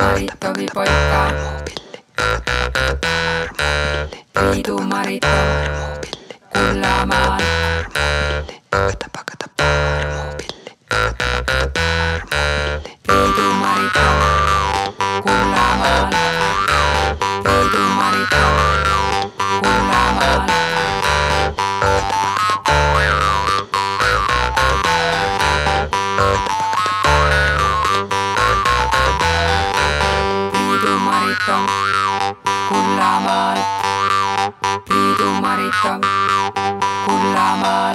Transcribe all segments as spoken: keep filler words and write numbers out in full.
Maritovi poika, Priidu Marito, Kullamaal. Priidu Marito, Kullamaal. Priidu Marito, Kullamaal. Priidu Marito, Kullamaal. Priidu Marito, Kullamaal.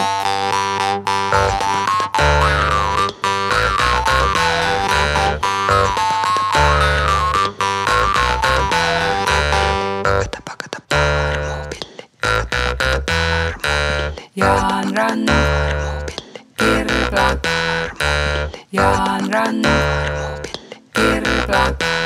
Jaan Rand, Kirpla. Jaan Rand, Kirpla.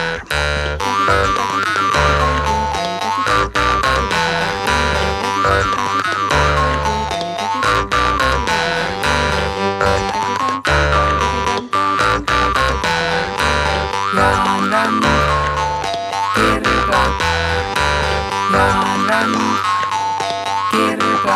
Jaan Rand, Kirpla. Jaan Rand, Kirpla.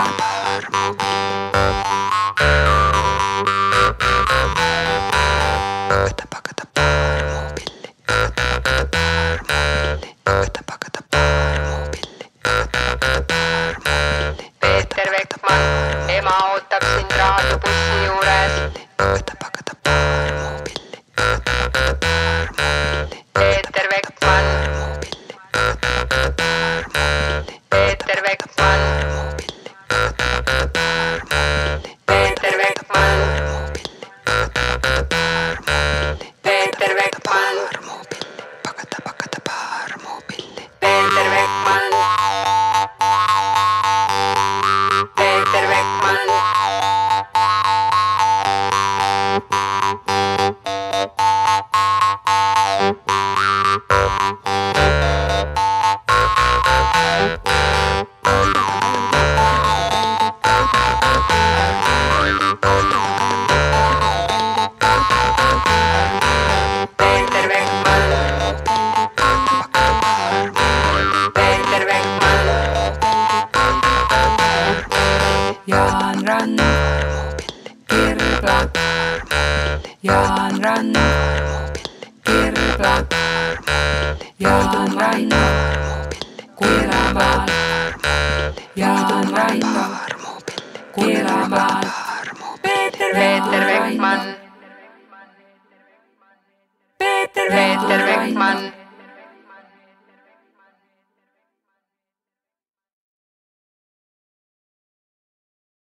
Peeter Vekman, ema ootab sind raadiobussi juures. Peeter Vekman, Peeter Vekman, Peeter Vekman, Peeter Vekman, Peeter Vekman, Peeter Vekman. Jaan Rand, Kirpla. Jaan Rand, Kirpla. Jaan Rand, Kullamaal. Jaan Rand, Kullamaal. Peeter Vekman, Peeter Vekman.